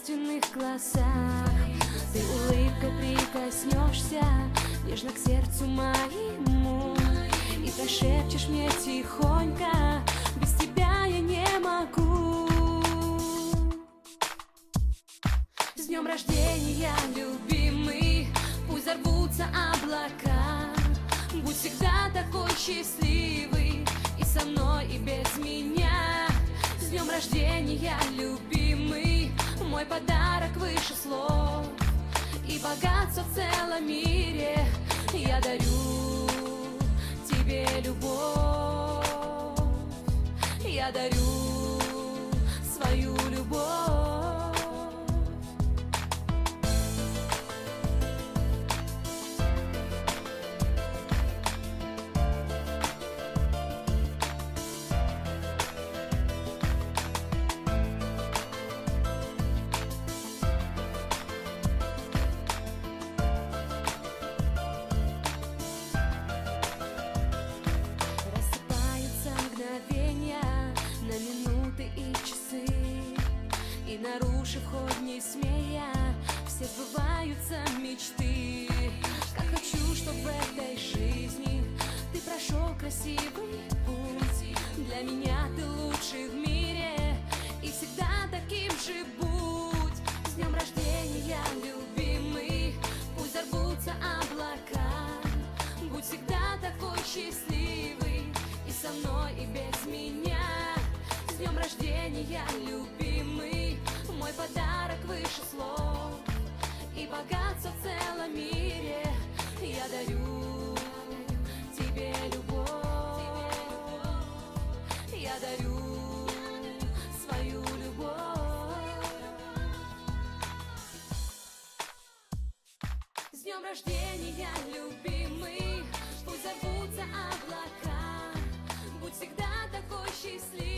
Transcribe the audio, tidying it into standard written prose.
собственных глазах. Ты улыбкой прикоснешься нежно к сердцу моему и прошепчешь мне тихонько: без тебя я не могу. С днем рождения, любимый, пусть взорвутся облака. Будь всегда такой счастливый, и со мной, и без меня. С днем рождения, любимый, мой подарок выше слов и богатство в целом мире. Я дарю тебе любовь, я дарю свою любовь. И нарушив ход, не смея, все сбываются мечты. Как хочу, чтоб в этой жизни ты прошел красивый путь. Для меня ты лучший в мире, и всегда таким же будь. С днем рождения, любимый, пусть взорвутся облака. Будь всегда такой счастливый, и со мной, и без меня. С днем рождения, любимый, мой подарок выше слов и богатство в целом мире. Я дарю тебе любовь, я дарю свою любовь. С днем рождения, любимый, пусть взорвутся облака. Будь всегда такой счастливый,